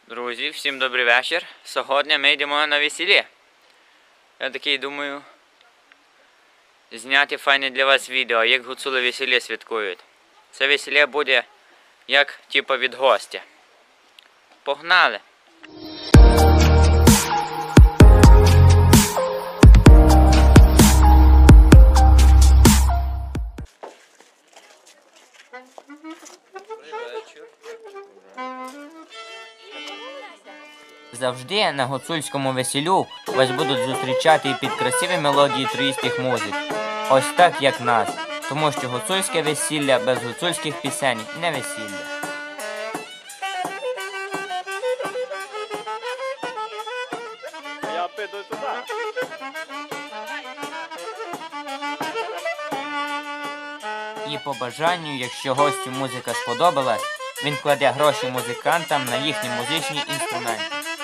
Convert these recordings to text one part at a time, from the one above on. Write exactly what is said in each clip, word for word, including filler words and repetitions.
Друзі, всім добрий вечір. Сьогодні ми йдемо на весілля. Я такий думаю, зняти файне для вас відео, як гуцули весілля святкують. Це весілля буде як типу від гостя. Погнали! Завжди на гуцульському весіллю вас будуть зустрічати під красиві мелодії троїстих музик. Ось так, як нас. Тому що гуцульське весілля без гуцульських пісень не весілля. Я піду туди. І по бажанню, якщо гостю музика сподобалась, він кладе гроші музикантам на їхні музичні інструменти.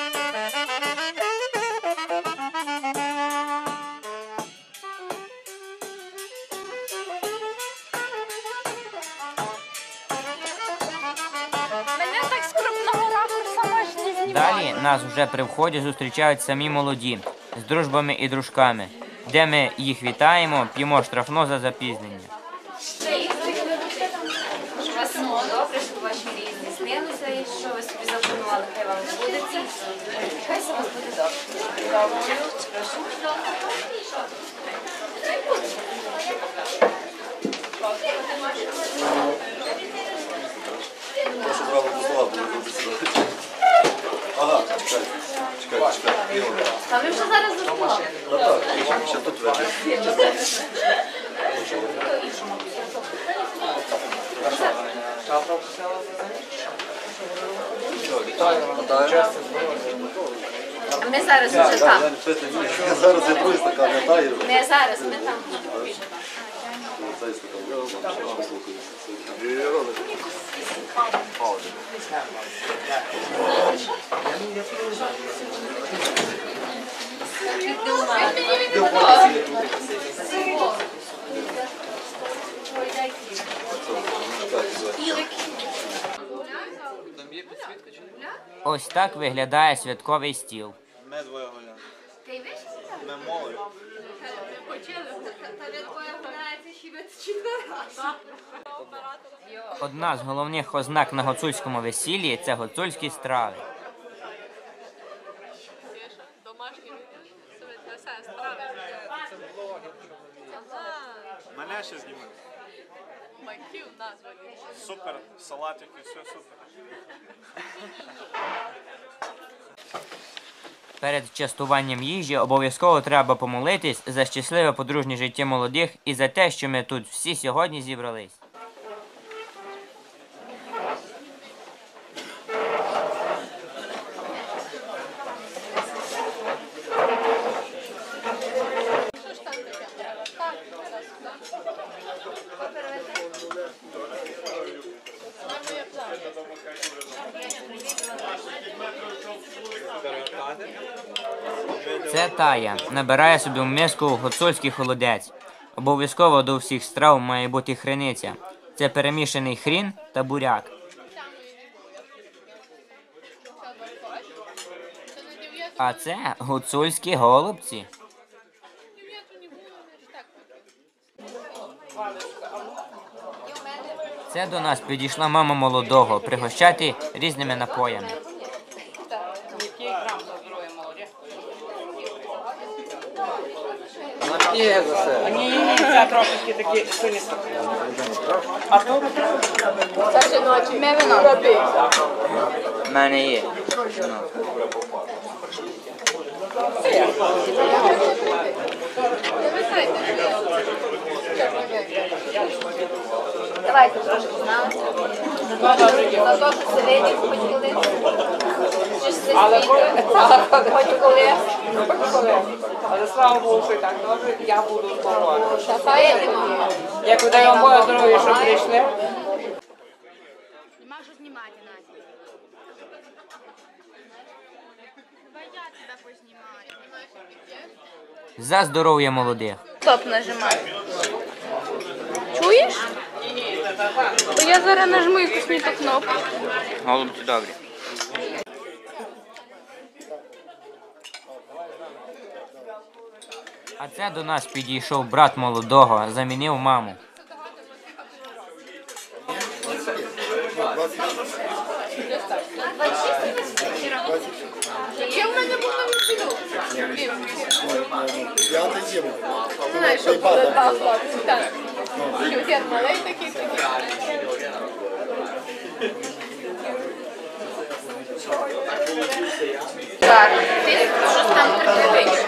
Мене так з крупного ракурса можна знімати. Далі нас вже при вході зустрічають самі молоді, з дружбами і дружками, де ми їх вітаємо, п'ємо штрафно за запізнення. Щоб у вас було добре, щоб ваші рідні снилися і що ви собі запланували, хай вам збудеться. Хай все у вас буде добре. Добре. Прошу. Прошу право послуга, буде. Ага, чекай, чекай, чекай. А ви вже зараз запланували? Ну так, ще тут веде. Ми зараз вже там. Я зараз я другий стакан вітаю. Не зараз, ми там. Цей стакан. Ось так виглядає святковий стіл. Ми двоє гуляємо. Ми молодь. Одна з головних ознак на гуцульському весіллі – це гуцульські страви. Мене ще знімають. Супер, салатики, все супер. Перед частуванням їжі обов'язково треба помолитись за щасливе подружнє життя молодих і за те, що ми тут всі сьогодні зібрались. Це Тая. Набирає собі в миску гуцульський холодець. Обов'язково до всіх страв має бути хрениця. Це перемішаний хрін та буряк. А це гуцульські голубці. Це до нас підійшла мама молодого пригощати різними напоями. Ні, ні, ні, це трошки такі суністо. А то? Це жіночі. Ми вино. В мене є. Давайте трошки знати. На то, що сидить, поділити. Але коли? Хоч коли. Але слава Богу, що і так добре, я буду здорова. Поїдемо. Як дай вам Боже здоров'я, що прийшли. Не можу знімати, Настя. Давай я тебе познімаю. За здоров'я молодих. Стоп нажимай. Чуєш? Бо я зараз нажму якусь не ту кнопку. Голубці добрі. А це до нас підійшов брат молодого, замінив маму. Є в мене був на весіллю. Я не їм. Знаєш, що було два хлопці. Так. Один малий такий, такий. Так, ти щось там прикриваєш.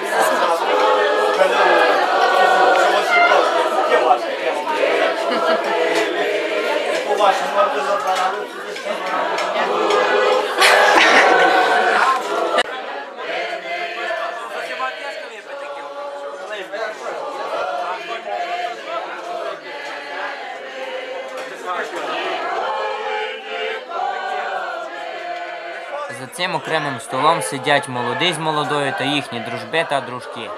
За цим окремим столом сидять молодий з молодою та їхні дружби та дружки.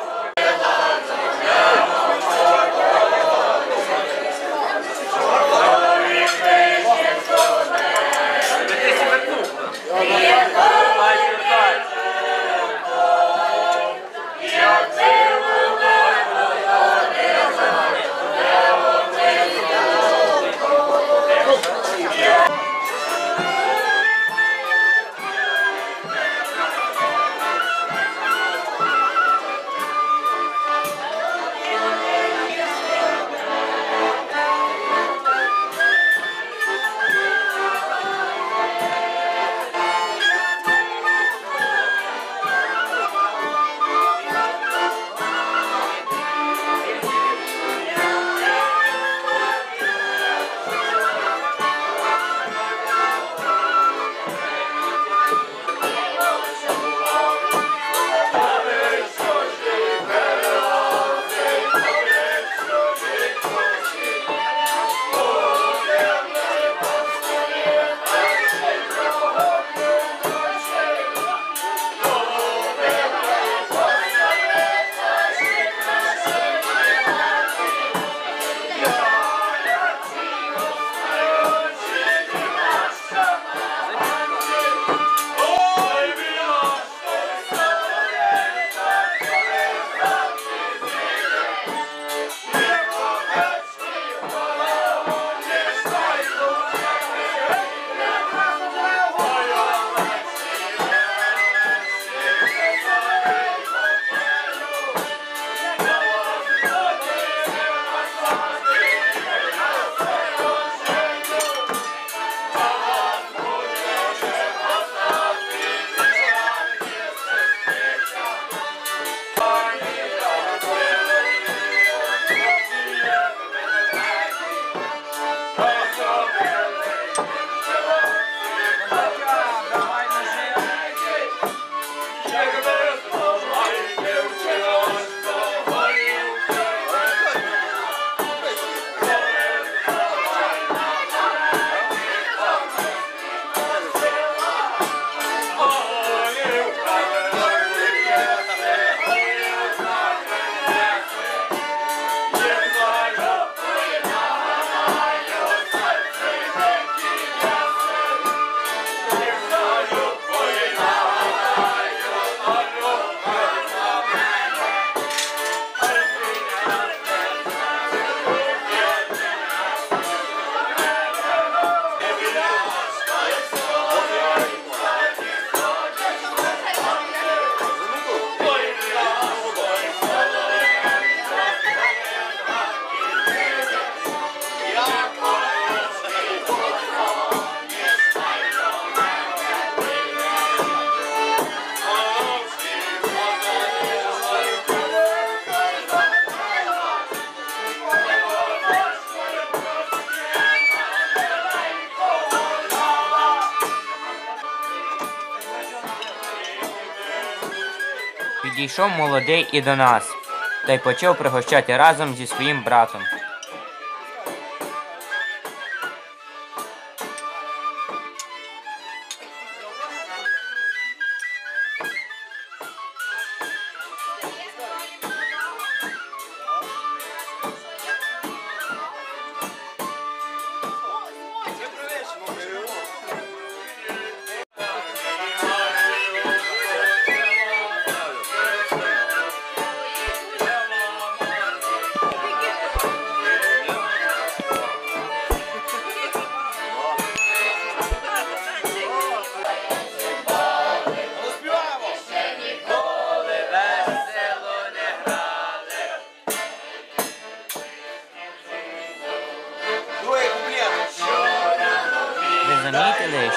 Підійшов молодий і до нас, та й почав пригощати разом зі своїм братом.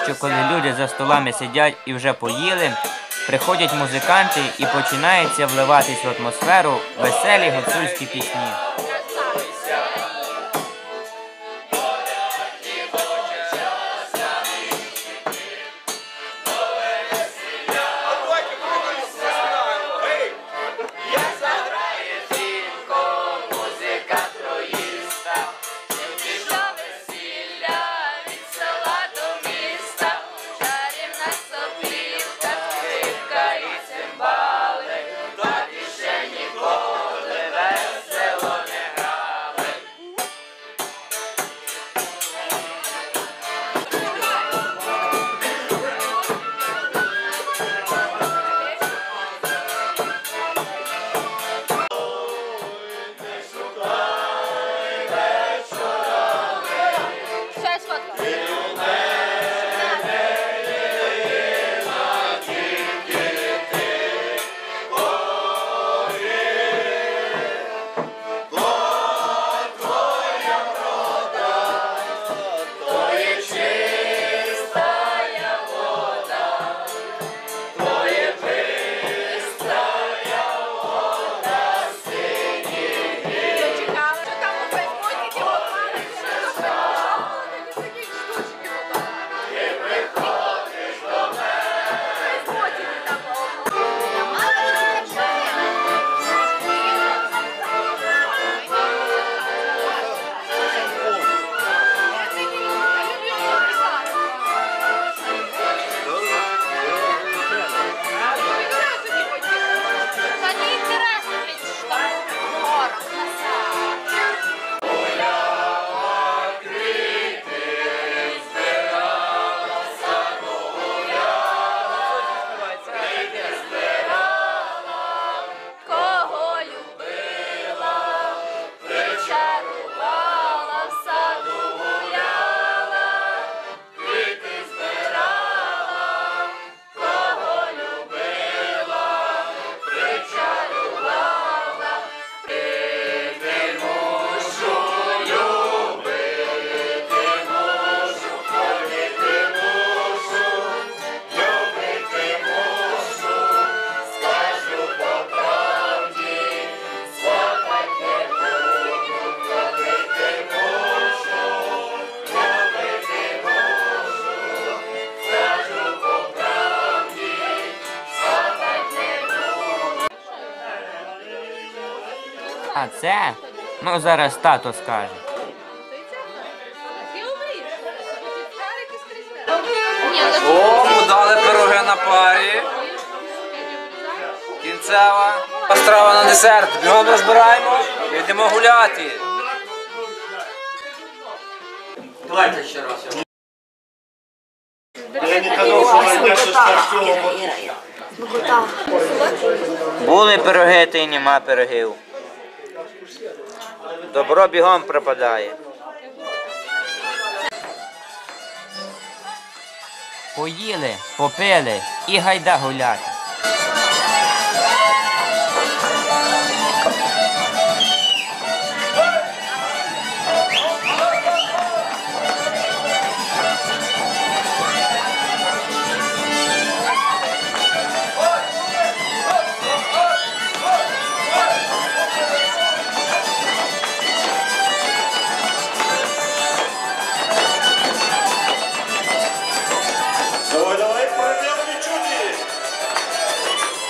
що коли люди за столами сидять і вже поїли, приходять музиканти і починаються вливатись в атмосферу веселі гуцульські пісні. А це? Ну зараз тато скаже. О, му дали пироги на парі. Кінцева. Страва на десерт. Бігом розбираємо і йдемо гуляти. Давайте ще раз. Я не казав, що найбільше старшого. Були пироги, та й нема пирогів. Добро бігом пропадає. Поїли, попили і гайда гуляти. Давай, давай, проделали чуди.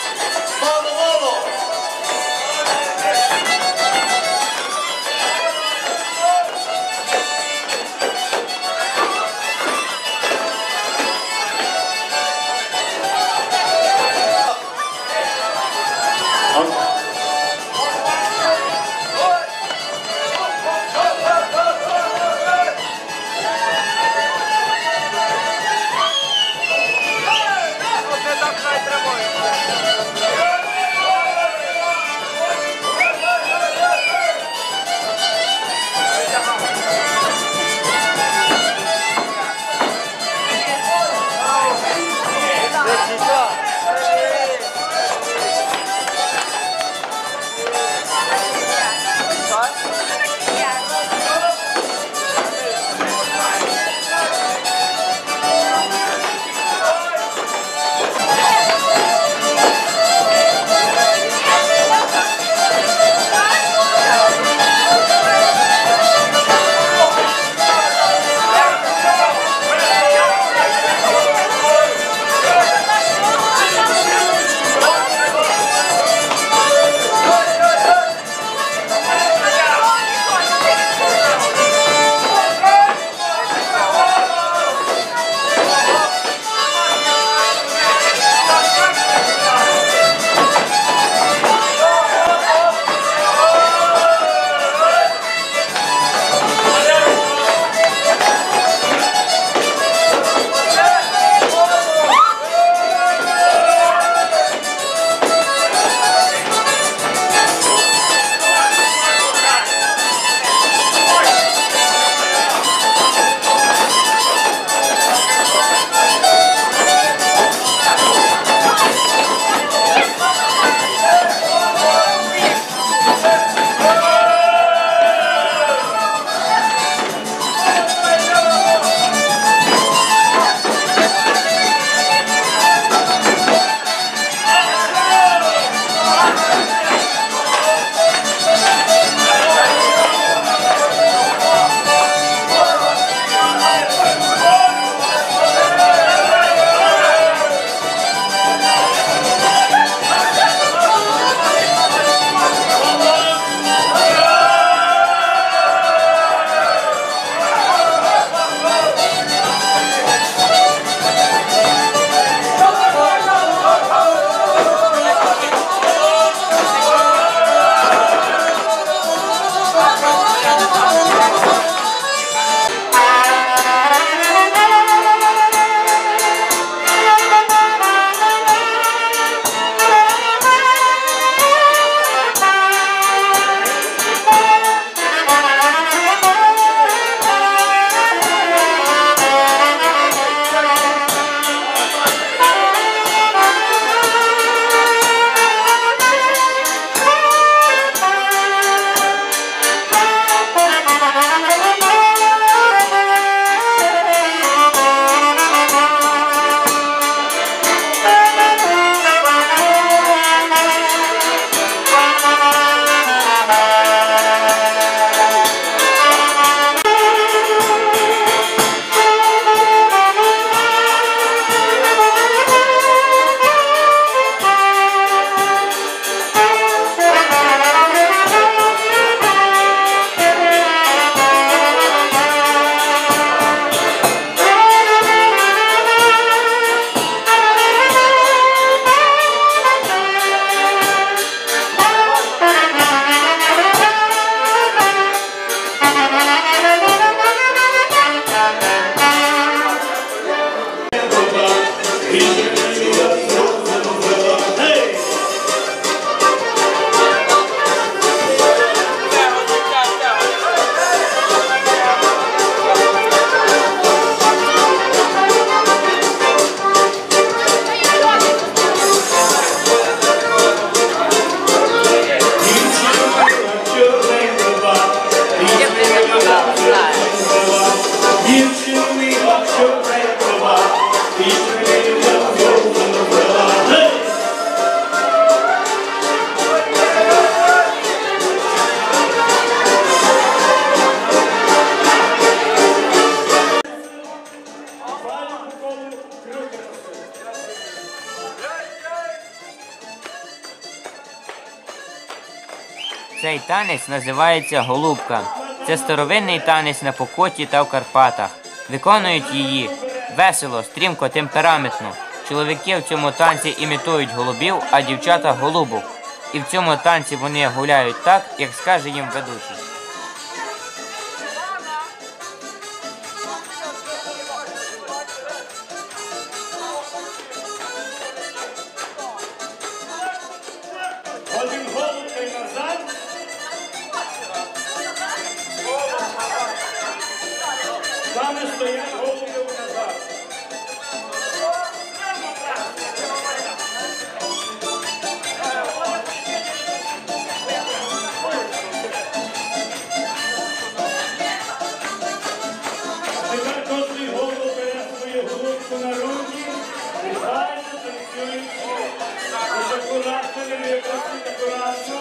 Цей танець називається голубка. Це старовинний танець на Покуті та в Карпатах. Виконують її весело, стрімко, темпераментно. Чоловіки в цьому танці імітують голубів, а дівчата – голубок. І в цьому танці вони гуляють так, як скаже їм ведучий. Один голубка й назад. Саме стоять голубів назад. А тепер кожний голуб бере свою голубку на руки і гарно танцюють. Ось акуратно, не виконують акуратно.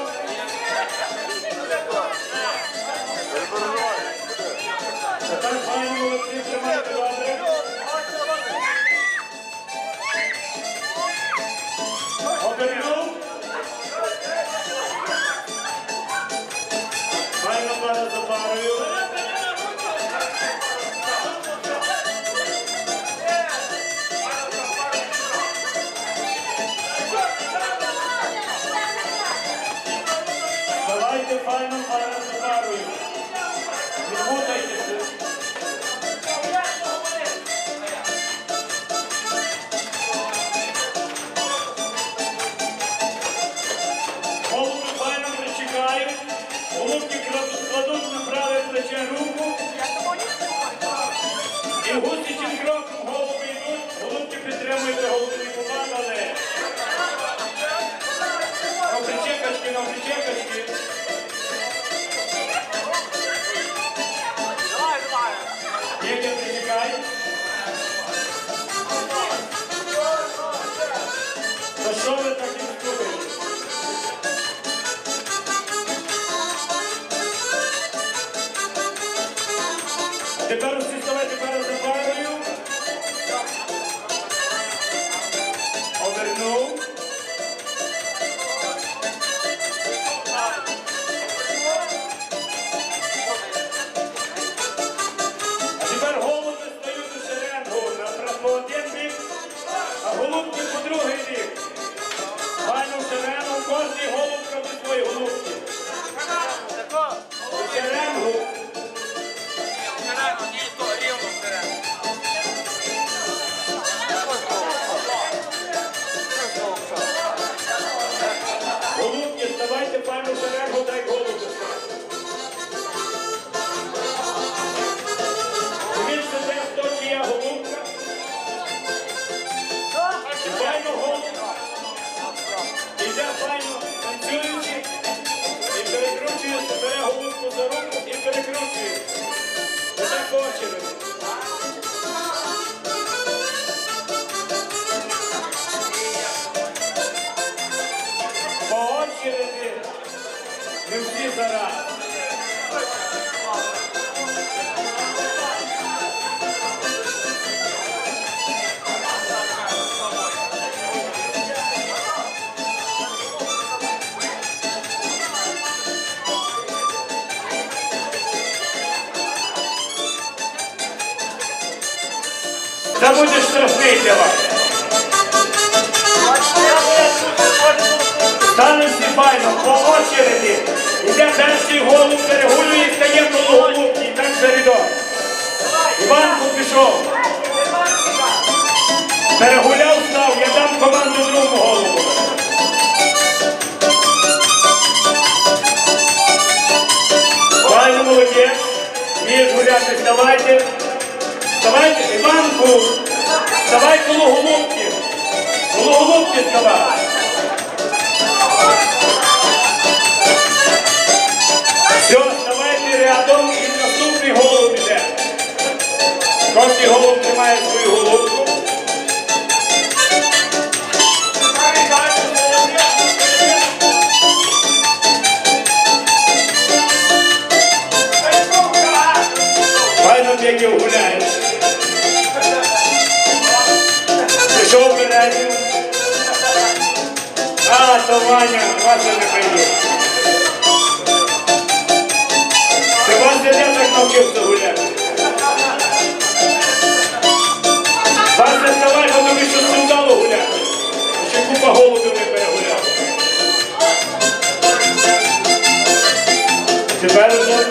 Тепер файно молодці, тримайте добре. Обернув. Файно пара за парою. Давайте файно пара за парою. Не путайтеся. Голуби файно причекають. Голубки кладуть на праве плече руку. І гусячим кроком голуби йдуть. Голубки підтримують голубні побадали. На причекачки, на причекачки. Діти, причекай. Та що ви так і слухаєте? Тепер усі ставайте перед за парою. Обернув. А тепер голуби стають у шеренгу на по один бік, а голубки по другий бік. Файно в шеренгу, кожний голубка від своєї голубки. У шеренгу. Голубки, ставайте файно в шеренгу, дай голубки. Дивіться, де хто чия голубка. І файно голубка. Іде файно, танцюючи. І перекручується, бере голубку за руку і перекручує. Отак по очереді. По очереді. Не всі зараз. Це буде страшний для вас. Стане всі файно, по очереді. Іде перший голуб, перегулює, стає коло голубки, і так за рядом. Іванко пішов. Перегуляв, коло голубки. Коло голубки сказав. Все, ставайте рядом і наступний голуб іде. Кожний голуб тримає свою голубку. Файно бігів гуляєш. Пішов передню. А, то Ваня, Вася не прийде. Ти Вася де так навчився гуляти? Вася, вставай, бо тобі щось не вдало гуляти. Ще купа голубів не перегуляв. Тепер уже.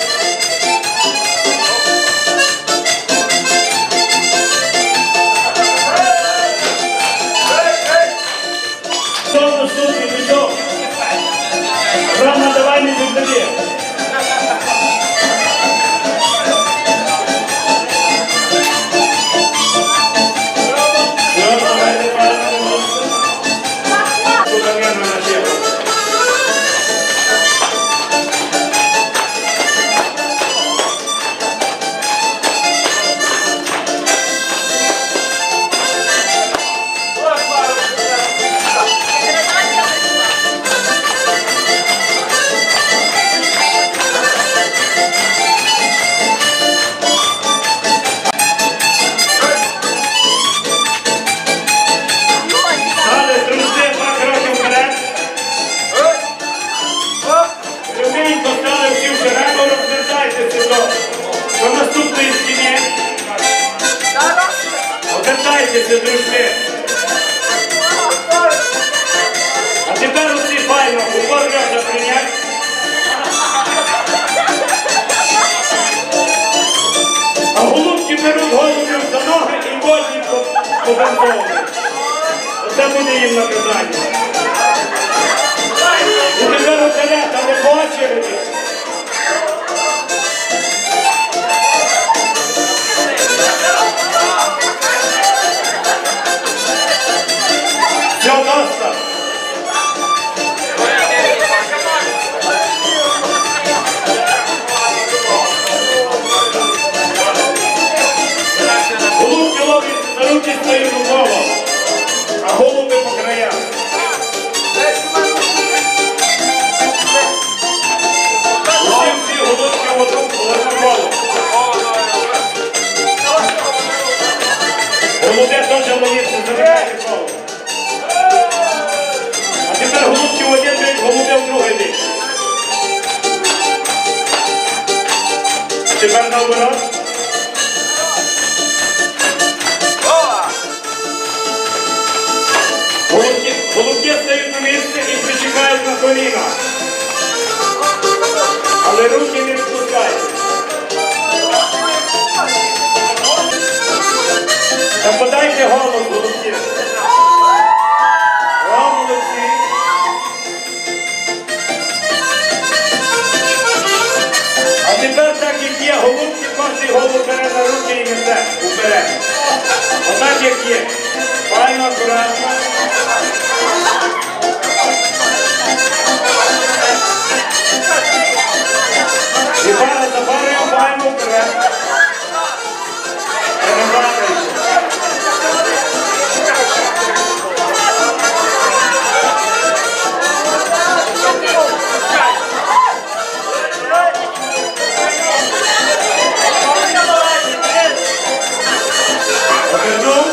Хто наступний пішов? Рано давай не віддає. До наступної стіни. Обертайтеся, дружки. А тепер усі файно, упор льоша прийняти. А голубки беруть голубів за ноги і возять по бензову. Оце буде їм наказання. І тепер оперед, але по очереді. Все, доста. Голубки ловлять за руки своїм рукавом, а голуби по краях. Усі всі голубки в одну коло. Голубе теж ловиться, забирайте коло. А тепер голубки в один бік, голубе в другий бік. Тепер наоборот. Голубки, голубки стають на місце і причекають на коліна. Але руки не відпускають. Та подайте голос, голубки. О, молодці. А тепер так, як є, голубки, кожний голуб бере на руки і несе уперед. Отак, як є. Файно, акуратно. І пара за парою файно вперед. Перебратайте. Обернув.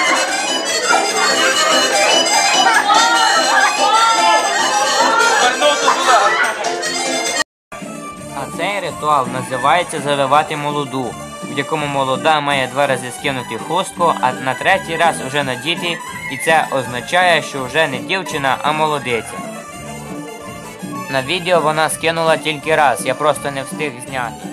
А цей ритуал називається завивати молоду, в якому молода має два рази скинути хустку, а на третій раз уже надіти, і це означає, що вже не дівчина, а молодиця. На відео вона скинула тільки раз, я просто не встиг зняти.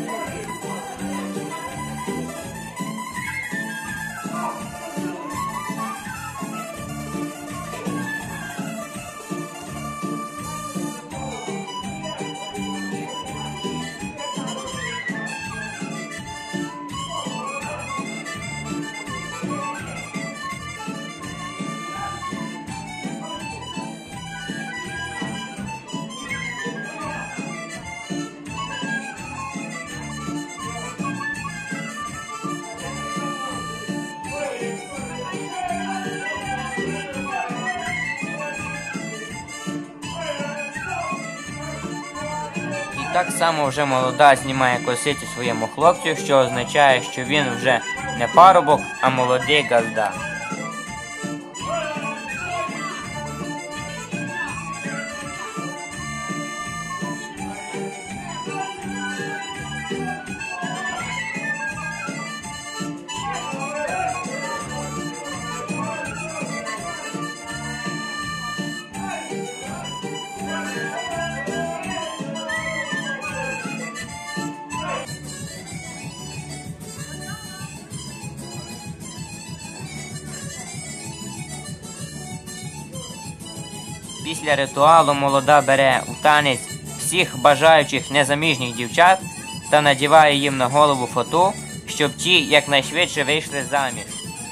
Так само вже молода знімає косицю своєму хлопцю, що означає, що він вже не парубок, а молодий газда. Після ритуалу молода бере у танець всіх бажаючих незаміжніх дівчат та надіває їм на голову фату, щоб ті якнайшвидше вийшли заміж.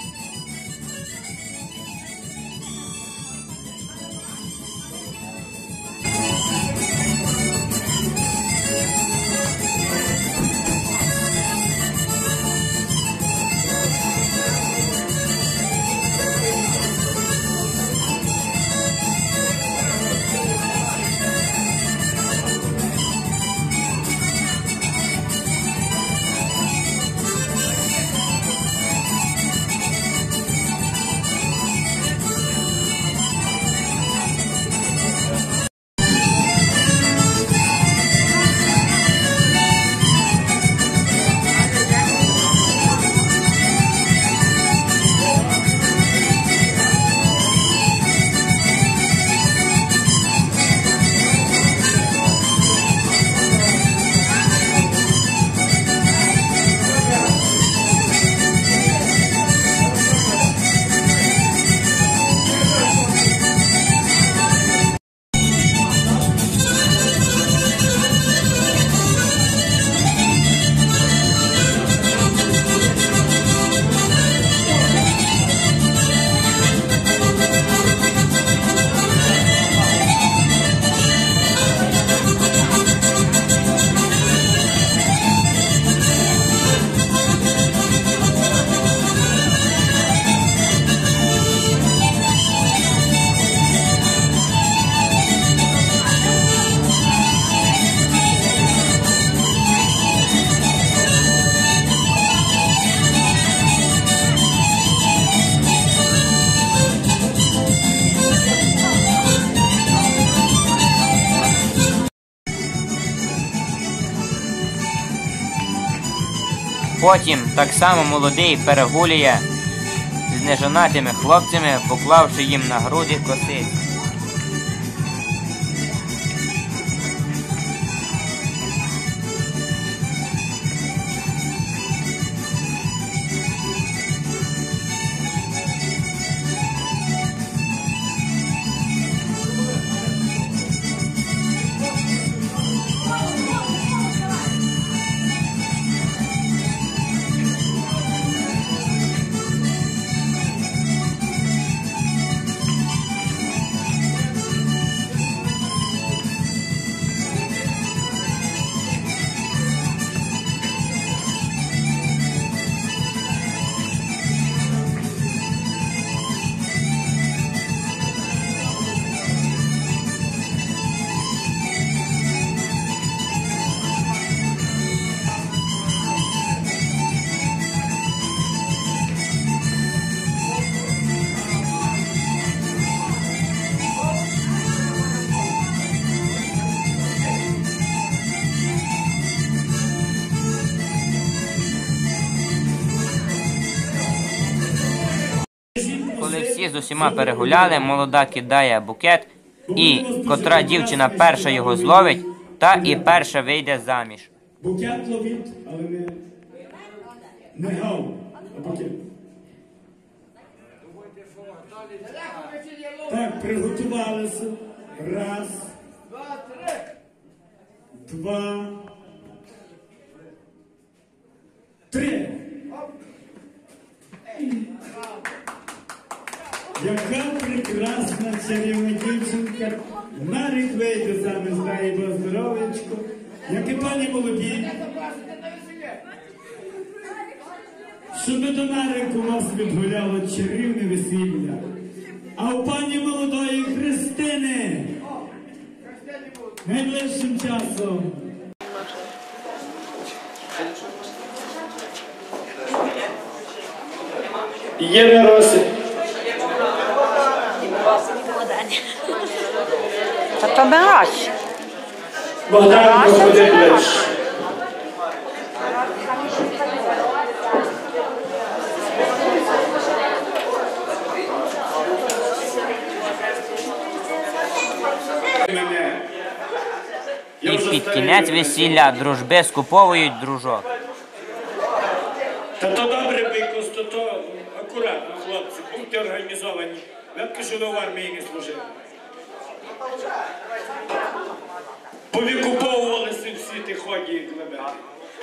Потім так само молодий перегулює з нежонатими хлопцями, поклавши їм на груди косиці. Коли всі з усіма перегуляли, молода кидає букет, і котра дівчина перша його зловить, та і перша вийде заміж. Букет ловіть, але не, не гав, а букет. Так, приготувалися. Раз, два, три. Яка прекрасна чарівна дівчинка. Нарік вийде заміж, дай Бог здоров'ячко. Які пані молоді. Щоб до нарику вас відгуляло чарівне весілля. А у пані молодої Христини найближчим часом Є Росик. Та то Мирась. Богдан проходить ближче. Мене. Я І вже під старий кінець вже. весілля дружби скуповують дружок. Та то добре, Бійкос, то то акуратно, хлопці, будьте організовані. Видки, що ви в армії не служили. Повікуповувалися всі ті ході, як лебеді.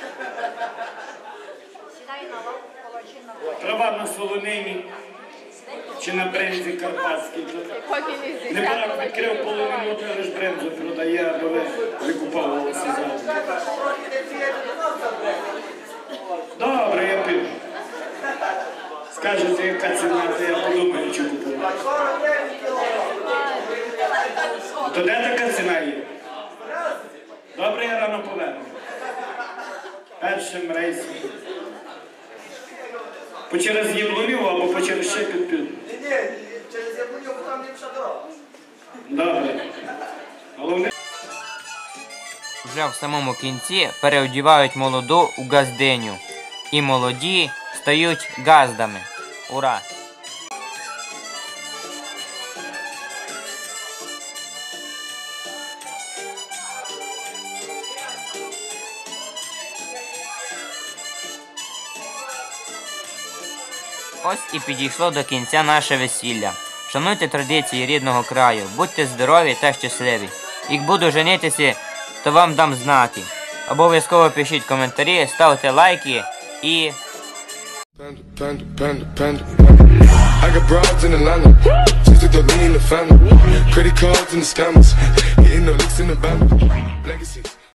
Трава на солонині чи на брензі карпатській. Поки не зі Не брак відкрив половину, то лиш брензу продає, аби ви викуповувалися завжди. Добре, я піду. Скажете, яка ціна, то я подумаю, чи купувати. То де така ціна є? Добре, я рано поверну. Першим рейсом. По через Яблунів або по через Шепіт піду. Ні, ні, через Яблунів, бо там ліпша дорога. Добре. Головне... Вже в самому кінці переодівають молоду у газдиню. І молоді стають газдами. Ура! Ось і підійшло до кінця наше весілля. Шануйте традиції рідного краю, будьте здорові та щасливі. Як буду женитися, то вам дам знати. Обов'язково пишіть коментарі, ставте лайки і... Panda, panda, panda, panda, panda. I got broads in Atlanta, just to throw me in the family. Credit cards and the scammers, hitting the licks in the band. Legacy.